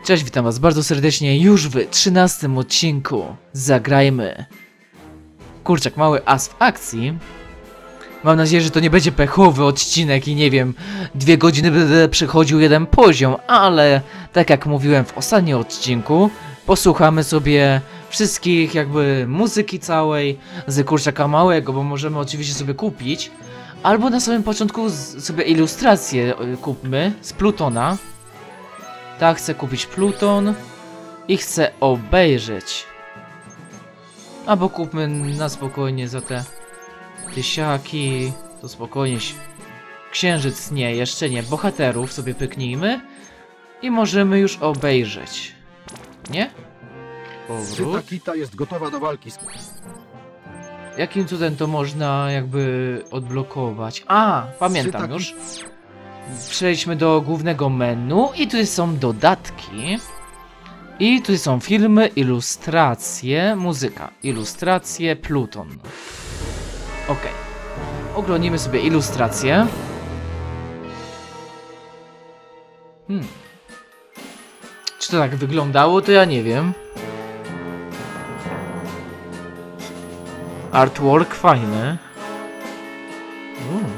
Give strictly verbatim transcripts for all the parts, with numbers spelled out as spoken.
Cześć, witam was bardzo serdecznie już w trzynastym odcinku Zagrajmy. Kurczak, mały as w akcji. Mam nadzieję, że to nie będzie pechowy odcinek i nie wiem, dwie godziny będę przechodził jeden poziom, ale tak jak mówiłem w ostatnim odcinku, posłuchamy sobie wszystkich jakby muzyki całej z kurczaka małego, bo możemy oczywiście sobie kupić, albo na samym początku sobie ilustrację kupmy z Plutona. Tak, chcę kupić Pluton i chcę obejrzeć. Albo kupmy na spokojnie za te tysiaki. To spokojnie. Księżyc nie, jeszcze nie. Bohaterów sobie pyknijmy. I możemy już obejrzeć. Nie? Powrót. Kita jest gotowa do walki. Jakim cudem to można jakby odblokować? A, pamiętam już. Przejdźmy do głównego menu i tu są dodatki. I tu są filmy, ilustracje, muzyka. Ilustracje, Pluton. Ok. Oglądnimy sobie ilustracje. Hmm. Czy to tak wyglądało, to ja nie wiem. Artwork fajny. Hmm.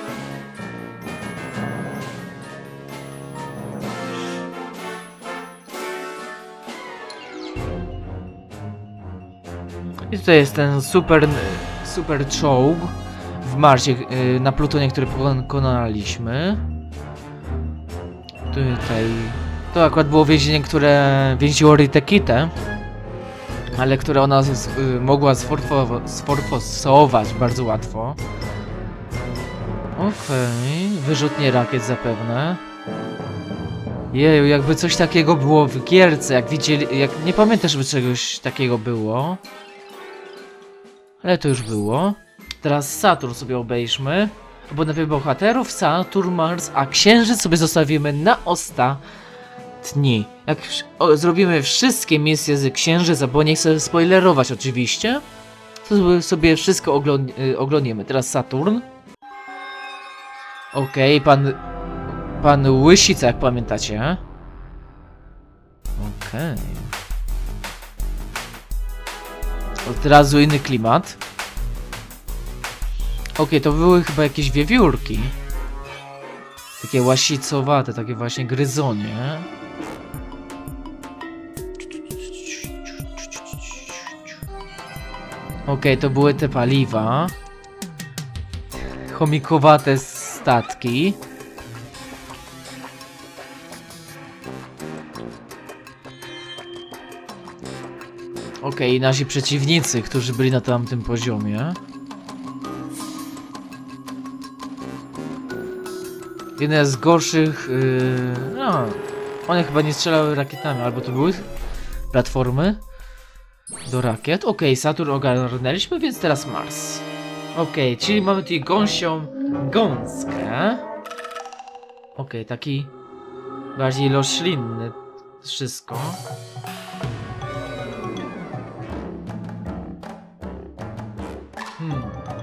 I tutaj jest ten super, super czołg w Marsie, yy, na Plutonie, który pokonaliśmy. Tutaj... To akurat było więzienie, które więziło Ritę Kitę, ale które ona z, yy, mogła sforfosować bardzo łatwo. Okej, okay. Wyrzutnie rakiet zapewne. Jeju, jakby coś takiego było w gierce, jak widzieli... Jak, nie pamiętam, żeby czegoś takiego było. Ale to już było. Teraz Saturn sobie obejrzmy. Bo nowych bohaterów, Saturn, Mars, a Księżyc sobie zostawimy na ostatni. Jak o, zrobimy wszystkie misje z Księżyca, bo nie chcę spoilerować oczywiście, to sobie wszystko ogląd oglądniemy. Teraz Saturn. Okej, okay, pan... Pan Łysica, jak pamiętacie. Okej. Okay. Od razu inny klimat. Okej, okay, to były chyba jakieś wiewiórki. Takie łasicowate, takie właśnie gryzonie. Okej, okay, to były te paliwa. Chomikowate statki. Okej, okay, nasi przeciwnicy, którzy byli na tamtym poziomie. Jedna z gorszych... Yy, no, one chyba nie strzelały rakietami, albo to były platformy do rakiet. Okej, okay, Saturn ogarnęliśmy, więc teraz Mars. Okej, okay, czyli mamy tutaj gąsią gąskę. Okej, okay, taki bardziej roślinny wszystko. Hmm.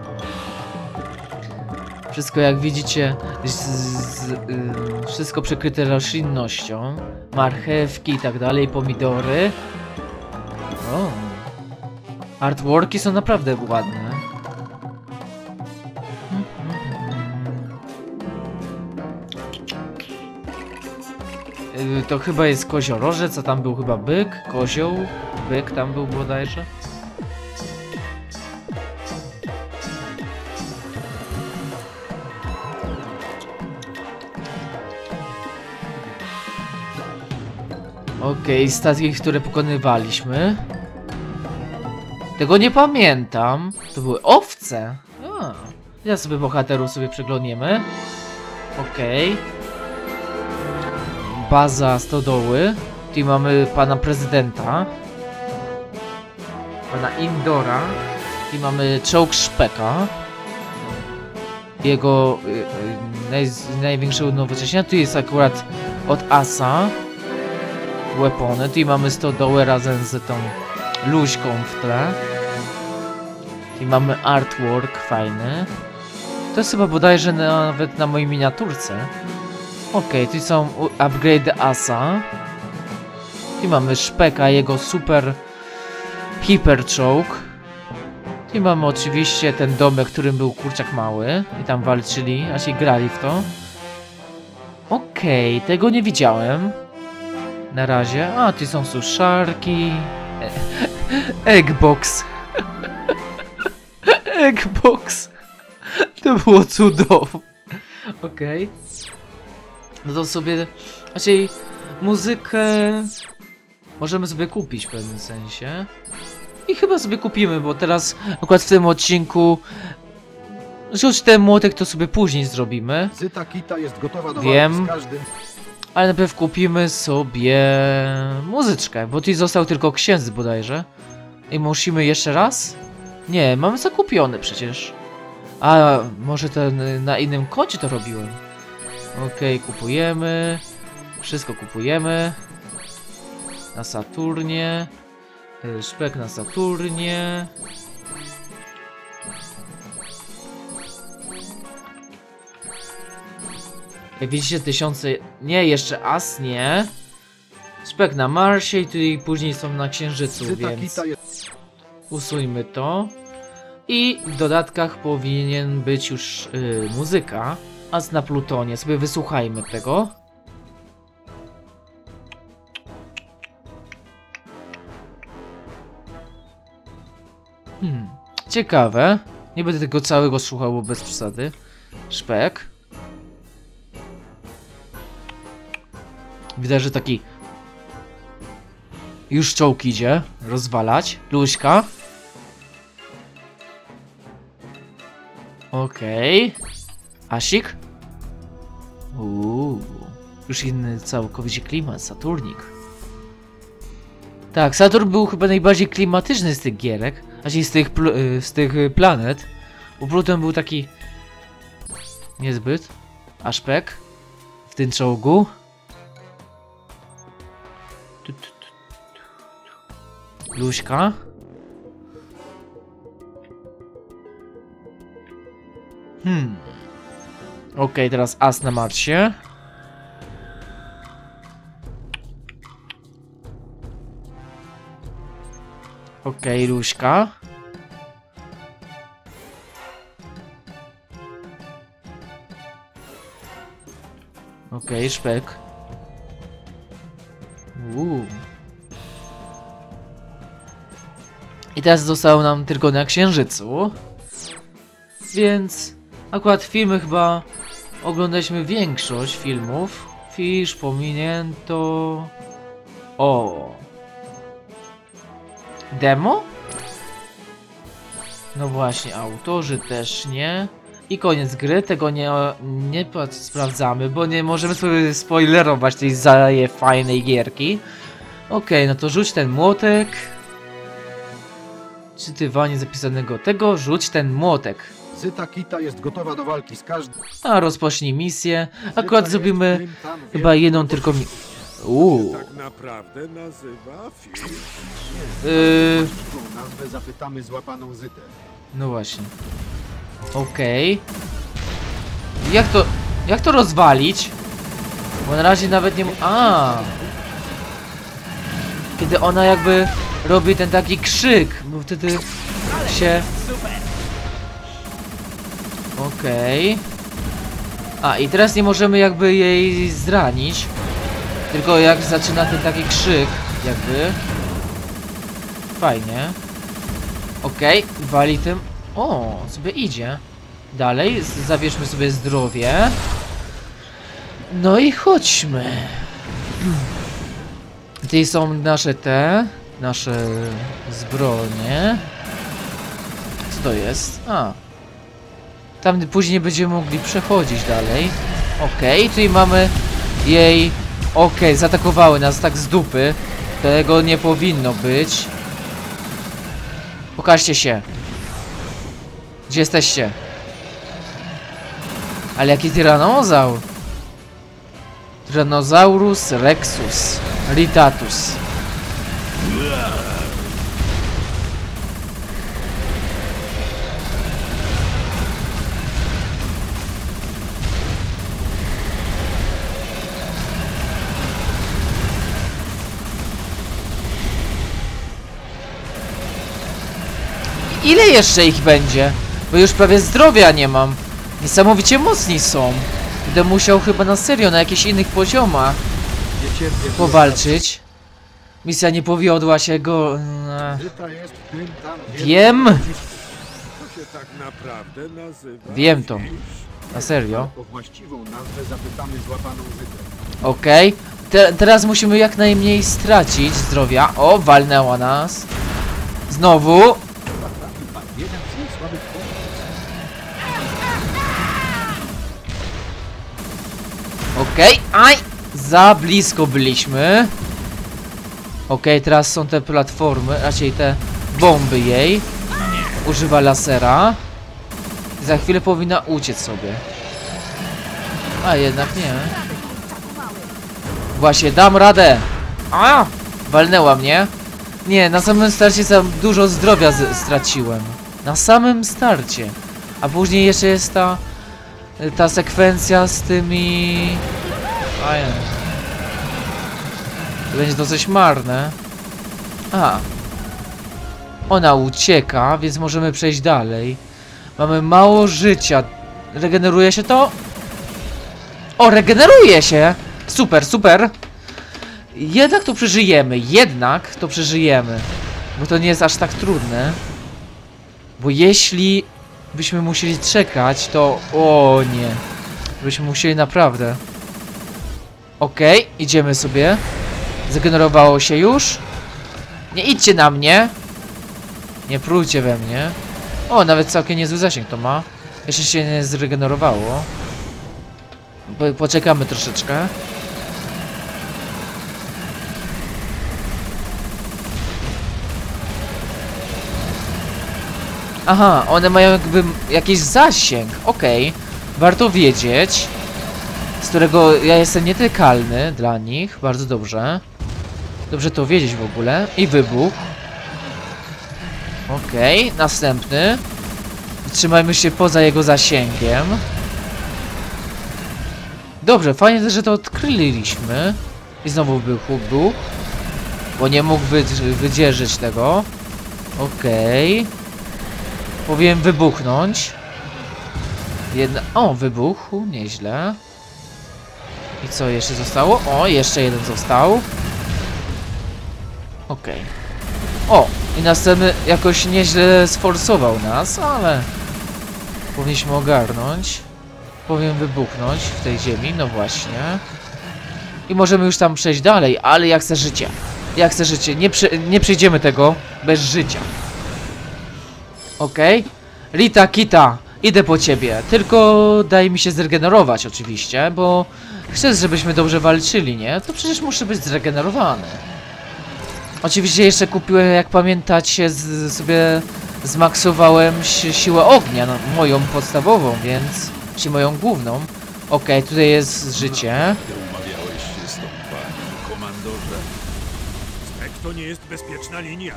Wszystko jak widzicie, z, z, y, wszystko przykryte roślinnością, marchewki i tak dalej, pomidory. O. Artworki są naprawdę ładne. Y, to chyba jest koziorożec, a tam był chyba byk, kozioł, byk tam był bodajże. Okej, okay, statki, które pokonywaliśmy. Tego nie pamiętam. To były owce. A, ja sobie bohaterów sobie przeglądniemy. Okej. Okay. Baza stodoły. Tutaj mamy pana prezydenta. Pana Indora. I mamy czołg Szpeka. Jego y, y, naj, największe unowocześnienie. Tu jest akurat od Asa. Weapony. Tutaj mamy stodołę razem z tą luźką w tle. Tutaj mamy artwork fajny. To jest chyba bodajże nawet na mojej miniaturce. Okej, okay, tu są upgrade Asa. Tu mamy Szpeka, jego super hiper czołg. Tu mamy oczywiście ten domek, w którym był kurczak mały. I tam walczyli, a się grali w to. Okej, okay, tego nie widziałem. Na razie. A, tu są suszarki. Eggbox. Eggbox. To było cudowne. Okej. Okay. No to sobie... Raczej muzykę... Możemy sobie kupić w pewnym sensie. I chyba sobie kupimy, bo teraz akurat w tym odcinku... Rzuć ten młotek, to sobie później zrobimy. Zyta Kita jest gotowa do Wiem. z każdym. Ale najpierw kupimy sobie muzyczkę, bo tu został tylko księdz bodajże. I musimy jeszcze raz? Nie, mamy zakupiony przecież. A może ten na innym koncie to robiłem. Okej, okay, kupujemy. Wszystko kupujemy. Na Saturnie. Szpek na Saturnie. Jak widzicie, tysiące... Nie, jeszcze as, nie. Szpek na Marsie i tutaj później są na Księżycu, Zyta więc... Kita jest... Usuńmy to. I w dodatkach powinien być już yy, muzyka. As na Plutonie. Sobie wysłuchajmy tego. Hmm. Ciekawe. Nie będę tego całego słuchał, bo bez przesady. Szpek. Widać, że taki... Już czołg idzie. Rozwalać. Luźka. Okej. Okay. Asik. Uuu. Już inny całkowicie klimat. Saturnik. Tak, Saturn był chyba najbardziej klimatyczny z tych gierek. Znaczy z tych, z tych planet. Bo Pluton był taki... niezbyt. A Szpek. W tym czołgu. Luźka. Hmm. Okej, okay, teraz as na Marsie. Okej, okay, Luźka. Okej, okay, Szpek. Uuu. I teraz zostało nam tylko na Księżycu. Więc akurat filmy chyba oglądaliśmy większość filmów. Fish, pominięto. O. Demo? No właśnie, autorzy też nie. I koniec gry, tego nie, nie sprawdzamy, bo nie możemy sobie spoilerować tej zaje fajnej gierki. Okej, okay, no to rzuć ten młotek. Czytywanie zapisanego tego, rzuć ten młotek. Zyta Kita jest gotowa do walki z każdym. A rozpocznij misję. Akurat zrobimy chyba jedną tylko mi... Uuu. Tak naprawdę nazywa film. Yy... Nazwę zapytamy złapaną Zytę. No właśnie. Okej. Okay. Jak to... Jak to rozwalić? Bo na razie nawet nie... A. Kiedy ona jakby robi ten taki krzyk, bo wtedy się... Okej. Okay. A i teraz nie możemy jakby jej zranić. Tylko jak zaczyna ten taki krzyk, jakby. Fajnie. Okej, okay. Wali tym. O, sobie idzie. Dalej, zabierzmy sobie zdrowie. No i chodźmy. Tutaj są nasze te, nasze zbroje. Co to jest? A. Tam później będziemy mogli przechodzić dalej. Okej, okay, tutaj mamy jej... Okej, okay, zaatakowały nas tak z dupy. Tego nie powinno być. Pokażcie się. Gdzie jesteście? Ale jaki tyranozaur? Tyrannosaurus Rexus Ritatus. ile jeszcze ich będzie? Bo już prawie zdrowia nie mam. Niesamowicie mocni są. Będę musiał chyba na serio na jakichś innych poziomach Nie cierpię. powalczyć. Misja nie powiodła się go... e, Zyta jest tym tam... Wiem! To się tak naprawdę nazywa Wiem to. fisz. Na serio. O właściwą nazwę zapytamy złapaną Zytę. Okej. Te, teraz musimy jak najmniej stracić zdrowia. O, walnęła nas. Znowu. Zatrafił pan jeden z jej słabych punktów. Okej. Aj! Za blisko byliśmy. Okej, teraz są te platformy, raczej te bomby jej. Używa lasera. I za chwilę powinna uciec sobie. A jednak nie. Właśnie, dam radę. A! Walnęła mnie. Nie, na samym starcie za dużo zdrowia z straciłem. Na samym starcie. A później jeszcze jest ta... Ta sekwencja z tymi... A nie. Będzie to coś marne. A. Ona ucieka, więc możemy przejść dalej. Mamy mało życia. Regeneruje się to? O, regeneruje się! Super, super! Jednak to przeżyjemy, jednak to przeżyjemy. Bo to nie jest aż tak trudne. Bo jeśli byśmy musieli czekać, to... O nie. Byśmy musieli naprawdę. Okej, okay, idziemy sobie. Zregenerowało się już. Nie idźcie na mnie. Nie prójcie we mnie. O, nawet całkiem niezły zasięg to ma. Jeszcze się nie zregenerowało. Po, poczekamy troszeczkę. Aha, one mają jakby jakiś zasięg. Okej, okay. Warto wiedzieć. Z którego ja jestem nietykalny dla nich. Bardzo dobrze. Dobrze to wiedzieć w ogóle. I wybuch. Okej, okay. Następny. Trzymajmy się poza jego zasięgiem. Dobrze, fajnie, że to odkryliśmy. I znowu wybuch. Bo nie mógł wy wydzierżyć tego. Okej. Okay. Powinien wybuchnąć. Jedna... O, wybuchł. Nieźle. I co jeszcze zostało? O, jeszcze jeden został. Okej. Okay. O, i następny jakoś nieźle sforsował nas, ale powinniśmy ogarnąć. Powinien wybuchnąć w tej ziemi, no właśnie. I możemy już tam przejść dalej, ale ja chcę życia. Ja chcę życie. Nie, przy, nie przejdziemy tego bez życia. Okej. Okay. Rita, Kita, idę po ciebie. Tylko daj mi się zregenerować oczywiście, bo chcę, żebyśmy dobrze walczyli, nie? To przecież muszę być zregenerowany. Oczywiście jeszcze kupiłem, jak pamiętacie, z, sobie zmaksowałem si siłę ognia, no, moją podstawową, więc... Czy moją główną. Okej, okay, tutaj jest życie. Ty umawiałeś się z tą panią, komandorze. Spek to nie jest bezpieczna linia.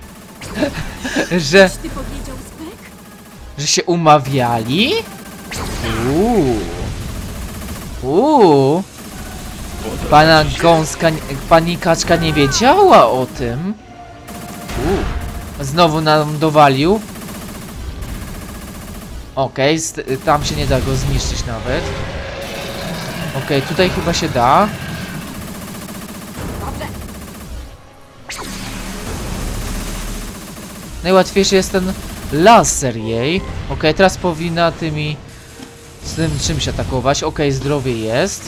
Że... Ty powiedział Spek? Że się umawiali? Uuu. Uuu. Pana gąska, pani kaczka nie wiedziała o tym. Uuu. Znowu nam dowalił. Okej, okay, tam się nie da go zniszczyć nawet. Okej, okay, tutaj chyba się da. Najłatwiejszy jest ten laser jej. Okej, okay, teraz powinna tymi... z tym czymś atakować. Okej, okay, zdrowie jest.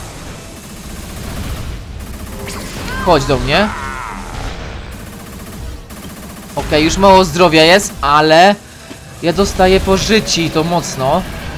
Chodź do mnie. Okej, okay, już mało zdrowia jest, ale... Ja dostaję po życiu i to mocno.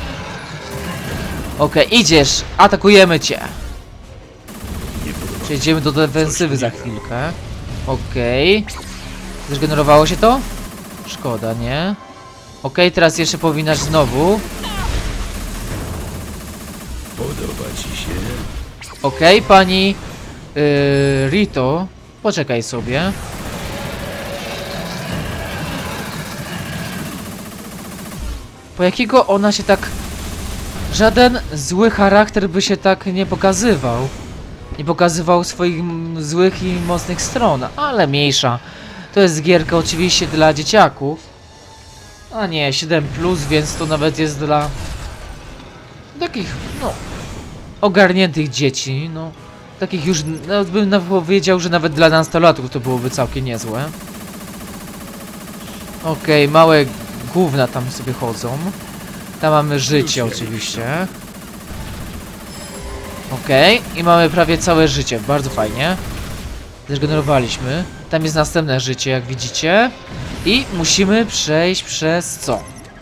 Okej, okay, idziesz. Atakujemy cię. Przejdziemy do defensywy za chwilkę. Okej. Okay. Zregenerowało się to? Szkoda, nie? Okej, okay, teraz jeszcze powinnaś znowu. Podoba ci się? Okej, okay, pani yy, Rito. Poczekaj sobie. Po jakiego ona się tak... Żaden zły charakter by się tak nie pokazywał. Nie pokazywał swoich złych i mocnych stron, ale mniejsza. To jest gierka oczywiście dla dzieciaków. A nie, siedem plus, więc to nawet jest dla takich, no, ogarniętych dzieci, no. Takich już, no, bym powiedział, że nawet dla nastolatków to byłoby całkiem niezłe. Okej, okay, małe gówna tam sobie chodzą. Tam mamy życie oczywiście. Okej, okay. I mamy prawie całe życie, bardzo fajnie. Zregenerowaliśmy. Tam jest następne życie, jak widzicie. I musimy przejść przez co?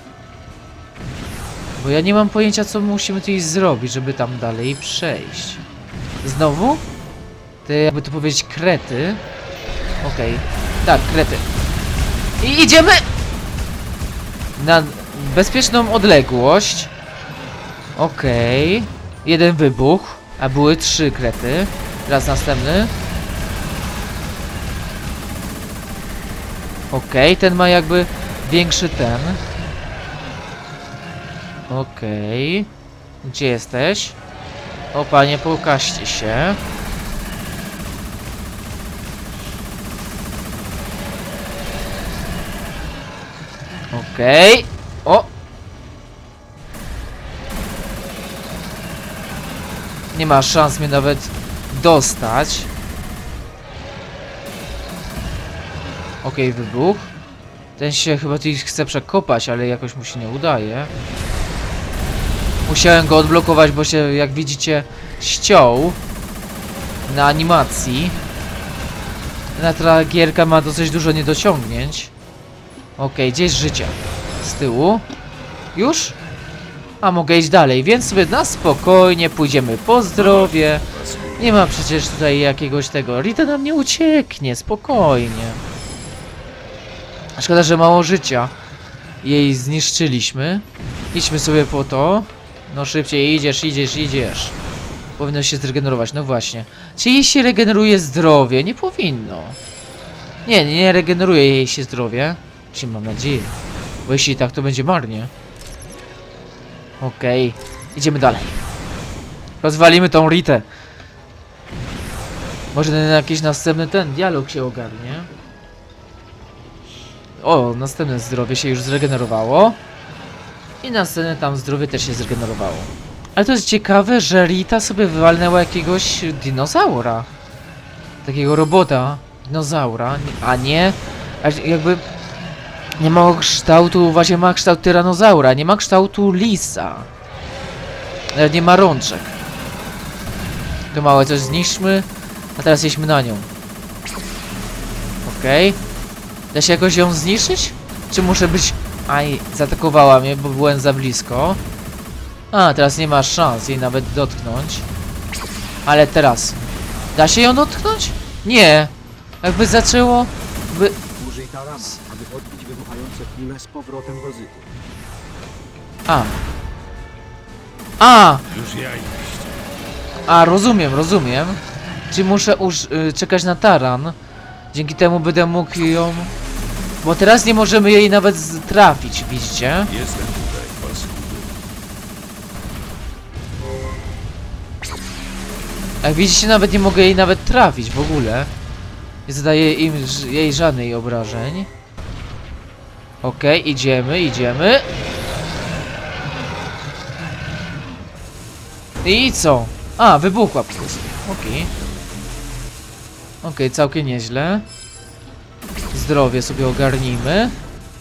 Bo ja nie mam pojęcia, co musimy tutaj zrobić, żeby tam dalej przejść. Znowu? Te, jakby tu powiedzieć, krety. Okej, okay. Tak, krety. I idziemy na bezpieczną odległość. Okej, okay. Jeden wybuch, a były trzy krety. Teraz następny. Okej, okay, ten ma jakby większy ten. Okej. Okay. Gdzie jesteś? O panie, pokażcie się. Okej. Okay. O! Nie ma szans mnie nawet dostać. Okej, okay, wybuch. Ten się chyba tutaj chce przekopać, ale jakoś mu się nie udaje. Musiałem go odblokować, bo się, jak widzicie, ściął na animacji. Ta gierka ma dosyć dużo niedociągnięć. Okej, okay, gdzie jest życie? Z tyłu. Już? A mogę iść dalej, więc sobie na spokojnie pójdziemy po zdrowie. Nie ma przecież tutaj jakiegoś tego. Rita nam nie ucieknie, spokojnie. Szkoda, że mało życia jej zniszczyliśmy. Idźmy sobie po to. No szybciej, idziesz, idziesz, idziesz. Powinno się zregenerować, no właśnie. Czy jej się regeneruje zdrowie? Nie powinno. Nie, nie regeneruje jej się zdrowie. Czy mam nadzieję. Bo jeśli tak, to będzie marnie. Okej, okay. Idziemy dalej. Rozwalimy tą Ritę. Może ten jakiś następny ten dialog się ogarnie. O, następne zdrowie się już zregenerowało. I następne tam zdrowie też się zregenerowało. Ale to jest ciekawe, że Rita sobie wywalnęła jakiegoś dinozaura. Takiego robota. Dinozaura. A nie... A jakby... Nie ma kształtu... Właśnie ma kształt tyranozaura. Nie ma kształtu lisa. Nawet nie ma rączek. To małe coś zniszczmy. A teraz jedźmy na nią. Okej. Okay. Da się jakoś ją zniszczyć? Czy muszę być... Aj, zaatakowała mnie, bo byłem za blisko. A, teraz nie ma szans jej nawet dotknąć. Ale teraz... Da się ją dotknąć? Nie. Jakby zaczęło... By... Użyj tarana, aby odbić wybuchające kule z powrotem do zyku. A. A! Już ja iść. A, rozumiem, rozumiem. Czy muszę już y, czekać na taran? Dzięki temu będę mógł ją... Bo teraz nie możemy jej nawet trafić, widzicie? Jestem tutaj, paskudy. Jak widzicie, nawet nie mogę jej nawet trafić w ogóle. Nie zadaję im jej żadnej obrażeń. Okej, okay, idziemy, idziemy. I co? A, wybuchła po prostu. Okej. Okay. Okej, okay, całkiem nieźle. Zdrowie sobie ogarnijmy.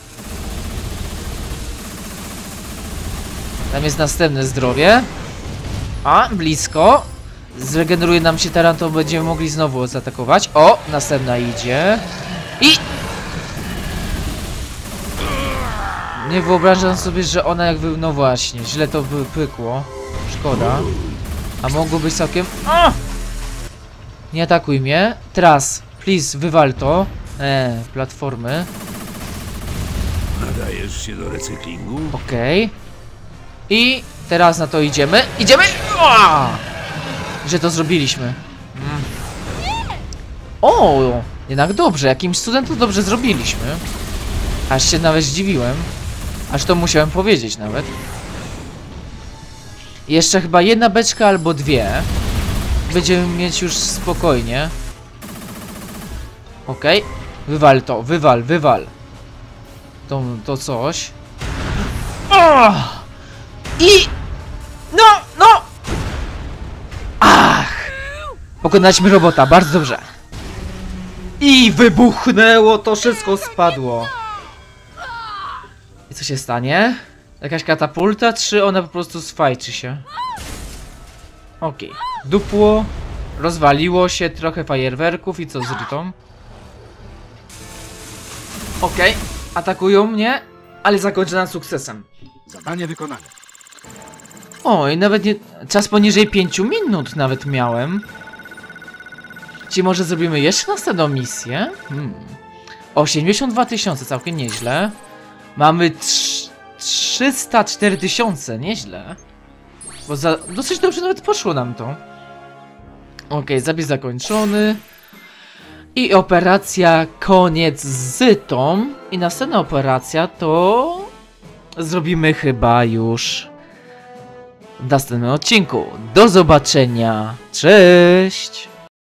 Tam jest następne zdrowie. A, blisko. Zregeneruje nam się taran, to będziemy mogli znowu zaatakować. O, następna idzie. I... Nie wyobrażam sobie, że ona jakby... No właśnie, źle to by pykło. Szkoda. A mogło być całkiem... O! Nie atakuj mnie. Teraz, please, wywal to. Eee, platformy. Nadajesz się do recyklingu? Okej. Okay. I teraz na to idziemy. Idziemy! Oa! Że to zrobiliśmy. Mm. O! Jednak dobrze, jakimś cudem to dobrze zrobiliśmy. Aż się nawet zdziwiłem. Aż to musiałem powiedzieć nawet. Jeszcze chyba jedna beczka albo dwie. Będziemy mieć już spokojnie. Okej. Okay. Wywal to, wywal, wywal. To, to coś. O! I... No, no! Ach! Pokonaliśmy robota, bardzo dobrze. I wybuchnęło, to wszystko spadło. I co się stanie? Jakaś katapulta, czy ona po prostu sfajczy się? Okej. Okay. Dupło. Rozwaliło się, trochę fajerwerków i co z Ritą? Okej. Okay. Atakują mnie, ale zakończona sukcesem. Zadanie wykonane. Oj, nawet nie... Czas poniżej pięciu minut nawet miałem. Czy może zrobimy jeszcze następną misję? Hmm. osiemdziesiąt dwa tysiące, całkiem nieźle. Mamy trzysta cztery tysiące, nieźle. Bo za... dosyć dobrze nawet poszło nam to. Okej, okay, zapis zakończony. I operacja koniec z tą. I następna operacja to... zrobimy chyba już... w następnym odcinku. Do zobaczenia. Cześć!